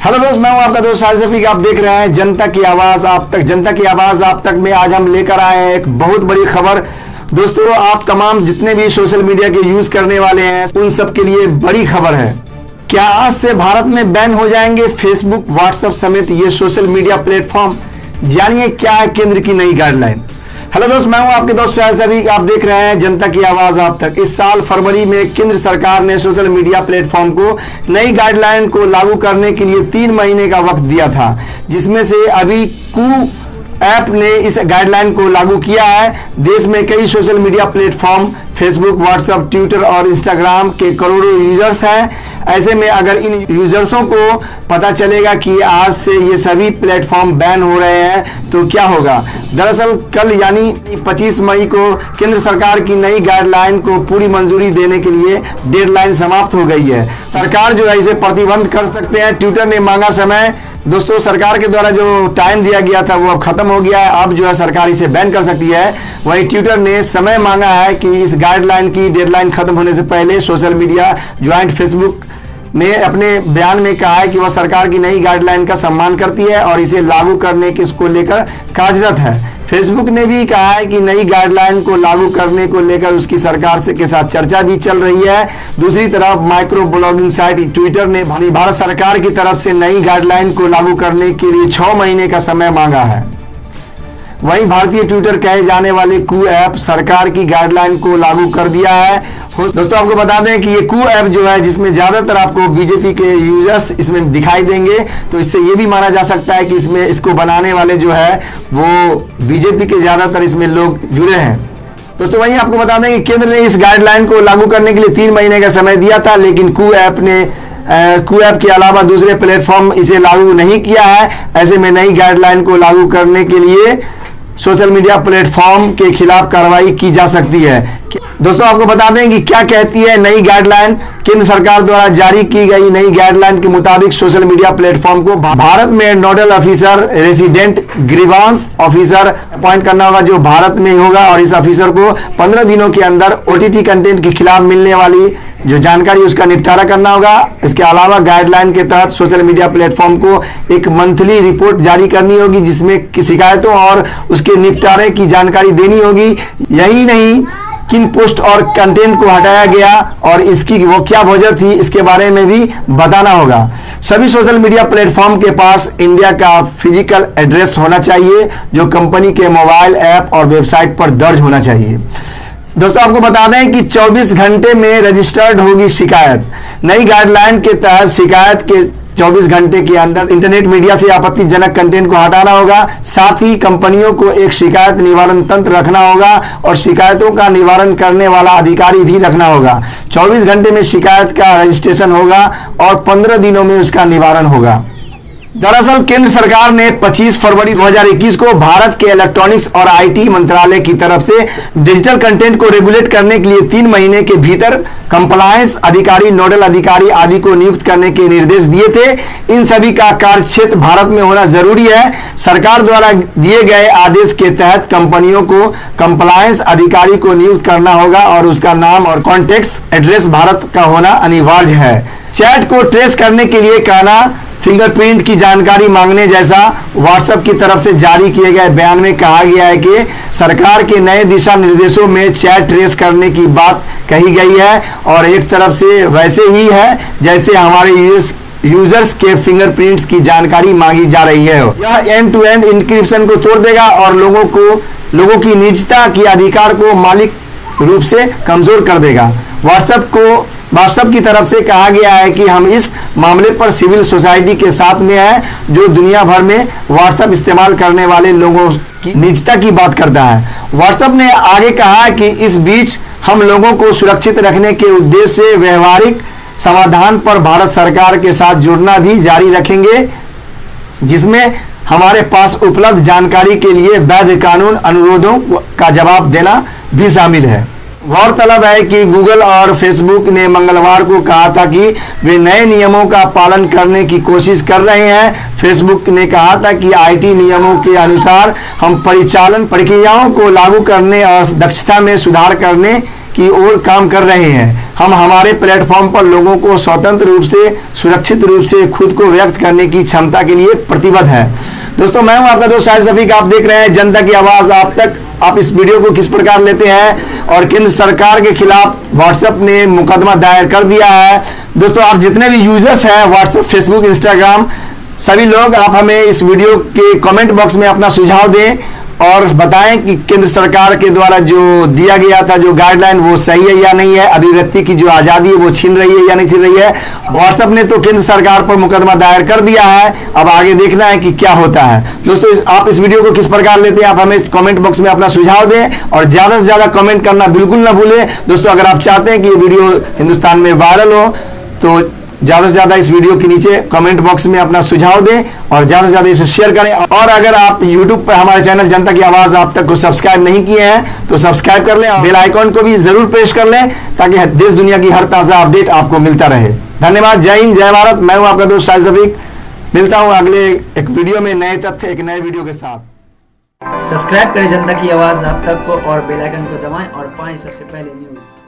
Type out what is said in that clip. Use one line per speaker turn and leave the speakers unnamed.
Hello दोस्त, मैं हूं आपका दोस्त शाहिद शफीक। आप देख रहे हैं जनता की आवाज आप तक। जनता की आवाज आप तक में आज हम लेकर आए हैं एक बहुत बड़ी खबर। दोस्तों, आप तमाम जितने भी सोशल मीडिया के यूज करने वाले हैं उन सब के लिए बड़ी खबर है। क्या आज से भारत में बैन हो जाएंगे फेसबुक, व्हाट्सएप समेत ये सोशल मीडिया प्लेटफॉर्म? जानिए क्या है केंद्र की नई गाइडलाइन। हेलो दोस्त, मैं हूं आपके दोस्त शाहिद शफीक। आप देख रहे हैं जनता की आवाज आप तक। इस साल फरवरी में केंद्र सरकार ने सोशल मीडिया प्लेटफॉर्म को नई गाइडलाइन को लागू करने के लिए 3 महीने का वक्त दिया था, जिसमें से अभी कू ऐप ने इस गाइडलाइन को लागू किया है। देश में कई social media platform Facebook, WhatsApp, Twitter और इंस्टाग्राम के करोड़ों यूजर्स हैं। ऐसे में अगर इन यूजर्सों को पता चलेगा कि आज से ये सभी प्लेटफॉर्म बैन हो रहे हैं तो क्या होगा। दरअसल कल यानी 25 मई को केंद्र सरकार की नई गाइडलाइन को पूरी मंजूरी देने के लिए डेडलाइन समाप्त हो गई है। सरकार जो है इसे प्रतिबंध कर सकते हैं। ट्विटर ने मांगा समय। दोस्तों, सरकार के द्वारा जो टाइम दिया गया था वो अब खत्म हो गया है। अब जो है सरकार इसे बैन कर सकती है। वहीं ट्विटर ने समय मांगा है कि इस गाइडलाइन की डेडलाइन खत्म होने से पहले सोशल मीडिया ज्वाइंट फेसबुक ने अपने बयान में कहा है कि वह सरकार की नई गाइडलाइन का सम्मान करती है और इसे लागू करने के इसको लेकर कार्यरत है। फेसबुक ने भी कहा है कि नई गाइडलाइन को लागू करने को लेकर उसकी सरकार से के साथ चर्चा भी चल रही है। दूसरी तरफ माइक्रो ब्लॉगिंग साइट ट्विटर ने भारत सरकार की तरफ से नई गाइडलाइन को लागू करने के लिए 6 महीने का समय मांगा है। वहीं भारतीय ट्विटर कहे जाने वाले कू ऐप सरकार की गाइडलाइन को लागू कर दिया है। दोस्तों, आपको बता दें कि ये कू ऐप जो है जिसमें ज्यादातर आपको बीजेपी के यूजर्स इसमें दिखाई देंगे, तो इससे ये भी माना जा सकता है कि इसमें इसको बनाने वाले जो है वो बीजेपी के ज्यादातर इसमें लोग जुड़े हैं। दोस्तों, वहीं आपको बता दें कि केंद्र ने इस गाइडलाइन को लागू करने के लिए 3 महीने का समय दिया था, लेकिन कू ऐप के अलावा दूसरे प्लेटफॉर्म इसे लागू नहीं किया है। ऐसे में नई गाइडलाइन को लागू करने के लिए सोशल मीडिया प्लेटफॉर्म के खिलाफ कार्रवाई की जा सकती है। दोस्तों, आपको बता दें कि क्या कहती है नई गाइडलाइन। केंद्र सरकार द्वारा जारी की गई नई गाइडलाइन के मुताबिक सोशल मीडिया प्लेटफॉर्म को भारत में nodal officer, resident grievance officer appoint करना होगा जो भारत में होगा, और इस ऑफिसर को 15 दिनों के अंदर ओटीटी कंटेंट के खिलाफ मिलने वाली जो जानकारी उसका निपटारा करना होगा। इसके अलावा गाइडलाइन के तहत सोशल मीडिया प्लेटफॉर्म को एक मंथली रिपोर्ट जारी करनी होगी जिसमें शिकायतों और उसके निपटारे की जानकारी देनी होगी। यही नहीं, किन पोस्ट और कंटेंट को हटाया गया और इसकी वो क्या वजह थी इसके बारे में भी बताना होगा। सभी सोशल मीडिया प्लेटफॉर्म के पास इंडिया का फिजिकल एड्रेस होना चाहिए जो कंपनी के मोबाइल ऐप और वेबसाइट पर दर्ज होना चाहिए। दोस्तों, आपको बता दें कि 24 घंटे में रजिस्टर्ड होगी शिकायत। नई गाइडलाइन के तहत शिकायत के 24 घंटे के अंदर इंटरनेट मीडिया से आपत्तिजनक कंटेंट को हटाना होगा। साथ ही कंपनियों को एक शिकायत निवारण तंत्र रखना होगा और शिकायतों का निवारण करने वाला अधिकारी भी रखना होगा। 24 घंटे में शिकायत का रजिस्ट्रेशन होगा और 15 दिनों में उसका निवारण होगा। दरअसल केंद्र सरकार ने 25 फरवरी 2021 को भारत के इलेक्ट्रॉनिक्स और आईटी मंत्रालय की तरफ से डिजिटल कंटेंट को रेगुलेट करने के लिए 3 महीने के भीतर कंप्लायंस अधिकारी, नोडल अधिकारी आदि को नियुक्त करने के निर्देश दिए थे। इन सभी का कार्यक्षेत्र भारत में होना जरूरी है। सरकार द्वारा दिए गए आदेश के तहत कंपनियों को कंप्लायंस अधिकारी को नियुक्त करना होगा और उसका नाम और कॉन्टेक्ट एड्रेस भारत का होना अनिवार्य है। चैट को ट्रेस करने के लिए कहना, फिंगरप्रिंट की जानकारी मांगने जैसा व्हाट्सएप की तरफ से जारी किए गए बयान में कहा गया है कि सरकार के नए दिशा निर्देशों में चैट ट्रेस करने की बात कही गई है और एक तरफ से वैसे ही है जैसे हमारे यूजर्स के फिंगरप्रिंट्स की जानकारी मांगी जा रही है। यह एंड टू एंड इंक्रिप्शन को तोड़ देगा और लोगों की निजता की अधिकार को मौलिक रूप से कमजोर कर देगा। व्हाट्सएप की तरफ से कहा गया है कि हम इस मामले पर सिविल सोसाइटी के साथ में है जो दुनिया भर में व्हाट्सएप इस्तेमाल करने वाले लोगों की निजता की बात करता है। व्हाट्सएप ने आगे कहा कि इस बीच हम लोगों को सुरक्षित रखने के उद्देश्य से व्यवहारिक समाधान पर भारत सरकार के साथ जुड़ना भी जारी रखेंगे, जिसमें हमारे पास उपलब्ध जानकारी के लिए वैध कानून अनुरोधों का जवाब देना भी शामिल है। गौरतलब है कि गूगल और फेसबुक ने मंगलवार को कहा था कि वे नए नियमों का पालन करने की कोशिश कर रहे हैं। फेसबुक ने कहा था कि आईटी नियमों के अनुसार हम परिचालन प्रक्रियाओं को लागू करने और दक्षता में सुधार करने की ओर काम कर रहे हैं। हम हमारे प्लेटफॉर्म पर लोगों को स्वतंत्र रूप से, सुरक्षित रूप से खुद को व्यक्त करने की क्षमता के लिए प्रतिबद्ध है। दोस्तों, मैं हूं आपका दोस्त शाहिद शफीक। आप देख रहे हैं जनता की आवाज आप तक। आप इस वीडियो को किस प्रकार लेते हैं और केंद्र सरकार के खिलाफ व्हाट्सएप ने मुकदमा दायर कर दिया है। दोस्तों, आप जितने भी यूजर्स हैं व्हाट्सएप, फेसबुक, इंस्टाग्राम, सभी लोग आप हमें इस वीडियो के कमेंट बॉक्स में अपना सुझाव दें और बताएं कि केंद्र सरकार के द्वारा जो दिया गया था जो गाइडलाइन वो सही है या नहीं है। अभिव्यक्ति की जो आजादी है वो छीन रही है या नहीं छीन रही है। व्हाट्सएप ने तो केंद्र सरकार पर मुकदमा दायर कर दिया है, अब आगे देखना है कि क्या होता है। दोस्तों, आप इस वीडियो को किस प्रकार लेते हैं आप हमें कमेंट बॉक्स में अपना सुझाव दें और ज्यादा से ज्यादा कमेंट करना बिल्कुल ना भूलें। दोस्तों, अगर आप चाहते हैं कि ये वीडियो हिंदुस्तान में वायरल हो तो ज्यादा से ज्यादा इस वीडियो के नीचे कमेंट बॉक्स में अपना सुझाव दें और ज्यादा से ज्यादा इसे शेयर करें। और अगर आप YouTube पर हमारे चैनल जनता की आवाज आप तक को सब्सक्राइब नहीं किए हैं तो सब्सक्राइब कर लें और बेल आइकॉन को भी जरूर प्रेस कर लें ताकि देश दुनिया की हर ताजा अपडेट आपको मिलता रहे। धन्यवाद। जय हिंद, जय भारत। मैं हूं आपका दोस्त शाहिद शफीक। मिलता हूं अगले एक वीडियो में नए तथ्य एक नए वीडियो के साथ।
सब्सक्राइब करें जनता की आवाज आप तक को और बेल आइकन को दबाएं और पाएं सबसे पहले न्यूज़।